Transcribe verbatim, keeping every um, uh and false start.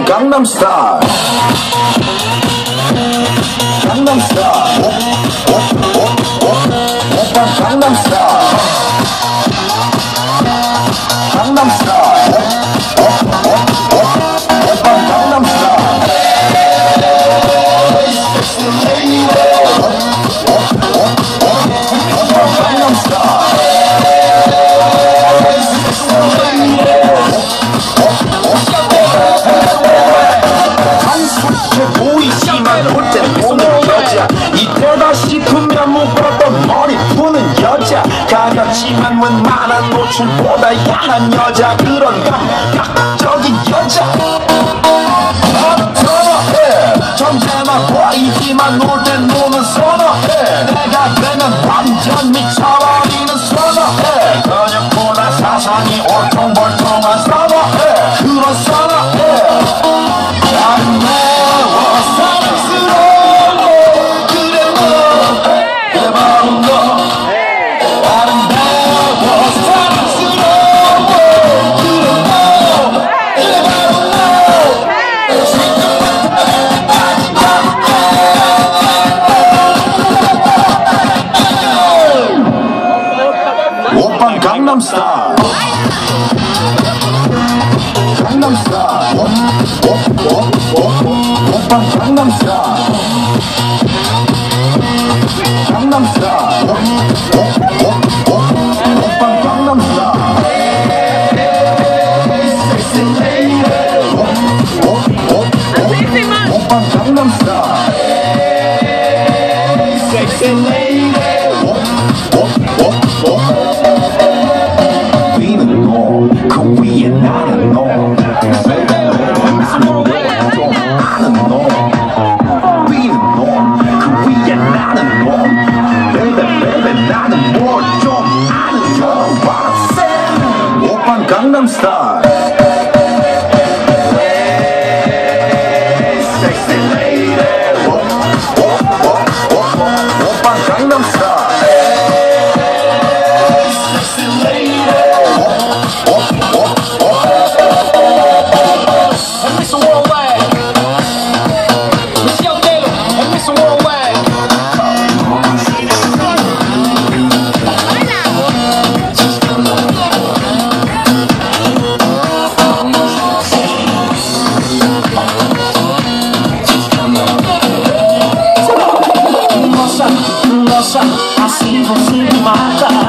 Gangnam Style. Gangnam Style. 오빤 Gangnam Style. Gangnam Style. 오빤 Gangnam Style. Sexy lady. 오빤 Gangnam Style. 보이지만 볼 땐 보는 여자 이때다 싶으면 묶었던 머리 푸는 여자 가볍지만 웬만한 노출보다 야한 여자 그런 감각적인 여자 선어해 점잖아 보이지만 놀 땐 노는 선어해 내가 되면 완전 미쳐버리는 선어해 근육보다 사상이 올통벌통한 선어해 그런 선어해 Gangnam Style. Gangnam Style. 오빤 Gangnam Style. Gangnam Style. 오빤 Gangnam Style. Sexy lady. 오빤 Gangnam Style. Sexy lady. 그 위에 나는 너 나는 너좀 아는 너 위는 너그 위에 나는 너 baby baby 나는 뭘 좀 아는 너 What I'm saying 오빤 Gangnam Style Sexy lady 오빤 Gangnam Style Sexy lady I see you see my